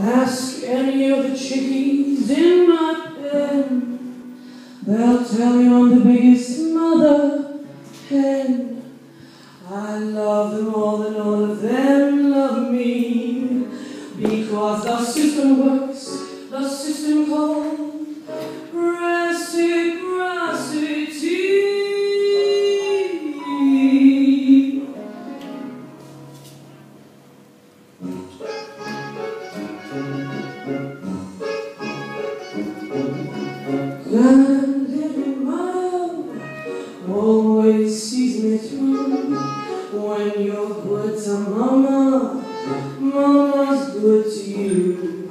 Ask any of the chickies in my pen, they'll tell you I'm the biggest mother hen. I love them all and all of them love me, because the system works, the system called reciprocity. That little mom always sees me through. When you're good to mama, mama's good to you.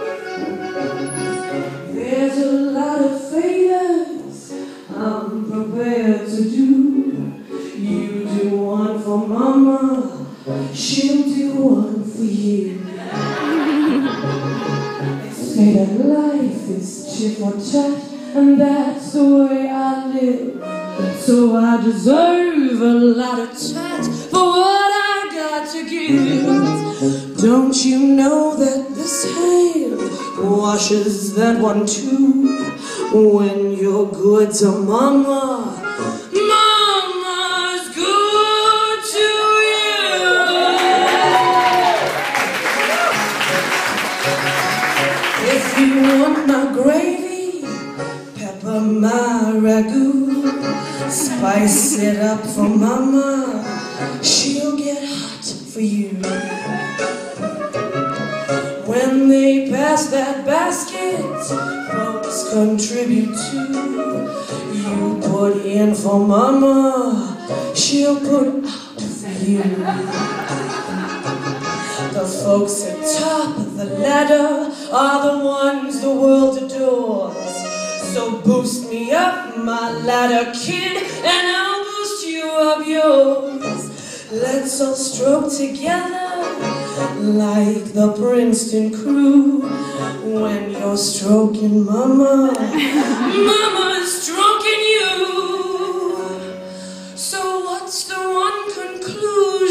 There's a lot of favors I'm prepared to do. You do one for mama, she'll do one for you. They say that life is chit for chat, and that's the way I live. So I deserve a lot of chat for what I got to give. Don't you know that this hand washes that one too? When you're good to mama, mama's good to you. If you want my gravy, pepper my ragu, spice it up for mama, she'll get hot for you. When they pass that basket, folks contribute too. You put in for mama, she'll put out for you. The folks at top of the ladder are the ones the world adores. So boost me up my ladder, kid, and I'll boost you up yours. Let's all stroke together like the Princeton crew. When you're stroking mama, mama's stroking you. So what's the one conclusion